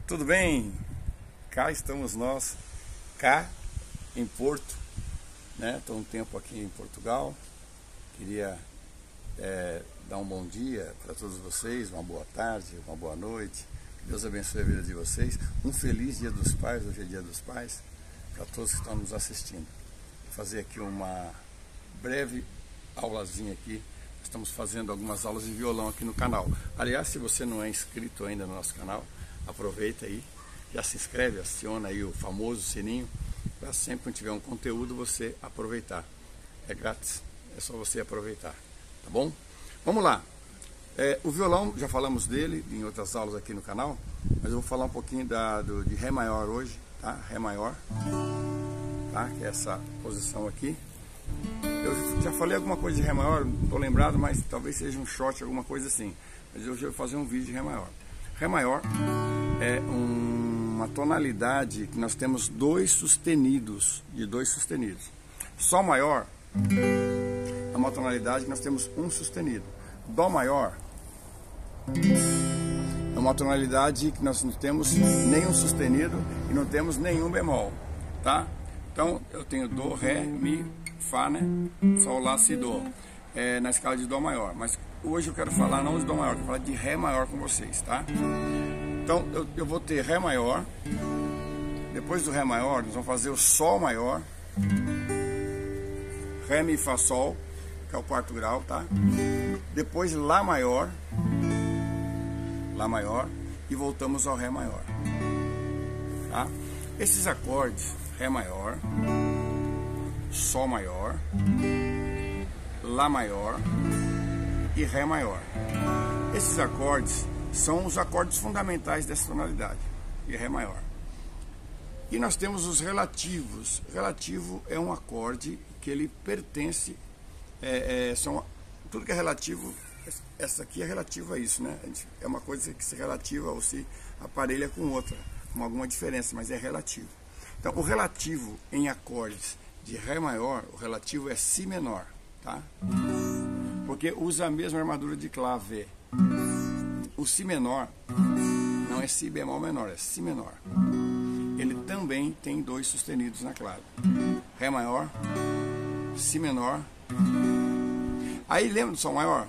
tudo bem? Cá estamos nós, cá em Porto, né? Estou um tempo aqui em Portugal. Queria dar um bom dia para todos vocês, uma boa tarde, uma boa noite. Que Deus abençoe a vida de vocês. Um feliz Dia dos Pais, hoje é Dia dos Pais, para todos que estão nos assistindo. Vou fazer aqui uma breve aulazinha aqui. Estamos fazendo algumas aulas de violão aqui no canal. Aliás, se você não é inscrito ainda no nosso canal, aproveita aí, já se inscreve, aciona aí o famoso sininho, para sempre que tiver um conteúdo você aproveitar. É grátis, é só você aproveitar, tá bom? Vamos lá. O violão, já falamos dele em outras aulas aqui no canal, mas eu vou falar um pouquinho de Ré maior hoje, tá? Ré maior, tá? Que é essa posição aqui. Eu já falei alguma coisa de Ré maior, não estou lembrado, mas talvez seja um short, alguma coisa assim. Mas hoje eu vou fazer um vídeo de Ré maior. Ré maior é uma tonalidade que nós temos dois sustenidos, Sol maior é uma tonalidade que nós temos um sustenido. Dó maior é uma tonalidade que nós não temos nenhum sustenido e não temos nenhum bemol, tá? Então eu tenho Dó, Ré, Mi, Fá, né? Sol, Lá, Si, Dó, na escala de Dó maior. Mas hoje eu quero falar não de Dó maior, eu quero falar de Ré maior com vocês, tá? Então eu vou ter Ré maior. Depois do Ré maior nós vamos fazer o Sol maior, Ré, Mi, Fá, Sol, que é o quarto grau, tá? Depois Lá maior, e voltamos ao Ré maior, tá? Esses acordes, Ré maior, Sol maior, Lá maior e Ré maior. Esses acordes são os acordes fundamentais dessa tonalidade, de Ré maior. E nós temos os relativos. Relativo é um acorde que ele pertence, tudo que é relativo, essa aqui é relativa a isso, né? É uma coisa que se relativa ou se aparelha com outra, com alguma diferença, mas é relativo. Então, o relativo em acordes de Ré maior, o relativo é Si menor, tá? Porque usa a mesma armadura de clave. O Si menor não é Si bemol menor, é Si menor. Ele também tem dois sustenidos na clave. Ré maior, Si menor. Aí lembra do Sol maior?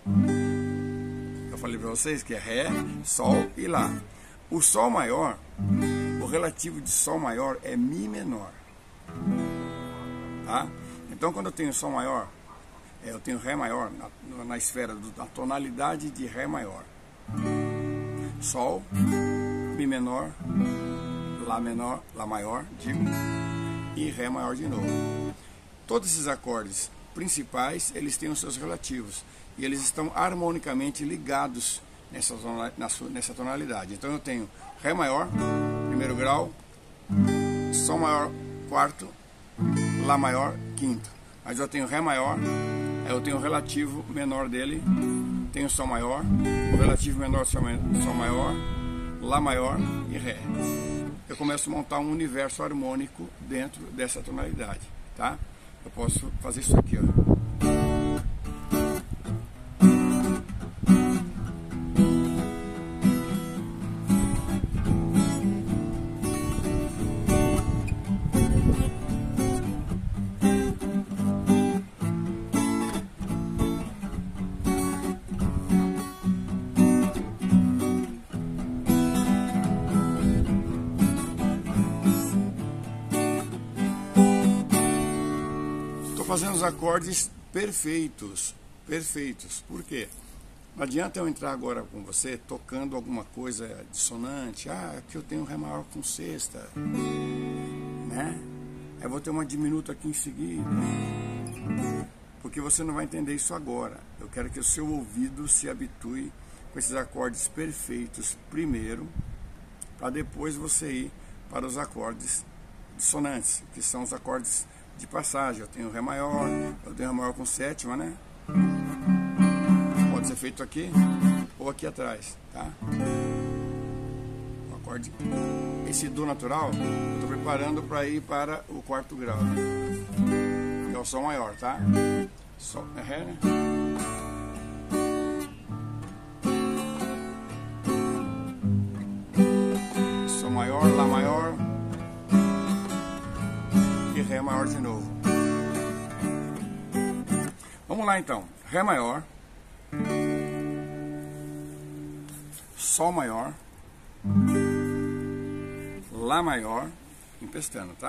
Eu falei para vocês que é Ré, Sol e Lá. O Sol maior, o relativo de Sol maior é Mi menor, tá? Então quando eu tenho Sol maior, eu tenho Ré maior na esfera da tonalidade de Ré maior. Sol, Mi menor, Lá maior, e Ré maior de novo. Todos esses acordes principais, eles têm os seus relativos e eles estão harmonicamente ligados nessa tonalidade. Então eu tenho Ré maior, primeiro grau, Sol maior, quarto, Lá maior, quinto. Mas eu tenho Ré maior, eu tenho o relativo menor dele, tenho Sol maior, o relativo menor Sol maior, Lá maior e Ré. Eu começo a montar um universo harmônico dentro dessa tonalidade, tá? Eu posso fazer isso aqui, ó. Fazendo os acordes perfeitos. Por quê? Não adianta eu entrar agora com você tocando alguma coisa dissonante. Aqui eu tenho Ré maior com sexta, né? Eu vou ter uma diminuta aqui em seguida, porque você não vai entender isso agora. Eu quero que o seu ouvido se habitue com esses acordes perfeitos primeiro, para depois você ir para os acordes dissonantes, que são os acordes de passagem. Eu tenho Ré maior, eu tenho Ré maior com sétima, né? Pode ser feito aqui ou aqui atrás, tá? O acorde, esse Dó natural, eu estou preparando para ir para o quarto grau, que é o Sol maior, tá? Sol, Ré, né? maior, Lá maior e Ré maior de novo. Vamos lá então, Ré maior, Sol maior, Lá maior, empestando, tá?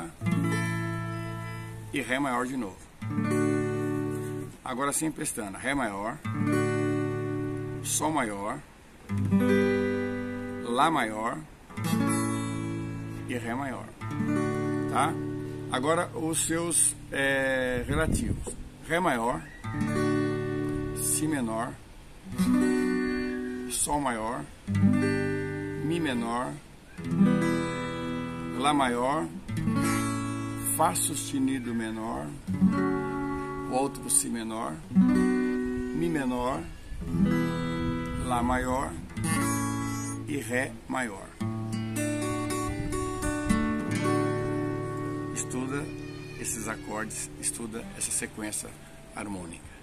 E Ré maior de novo. Agora sim empestando, Ré maior, Sol maior, Lá maior e Ré maior, tá? Agora os seus relativos, Ré maior, Si menor, Sol maior, Mi menor, Lá maior, Fá sustenido menor, volto para o Si menor, Mi menor, Lá maior e Ré maior. Estuda esses acordes, estuda essa sequência harmônica.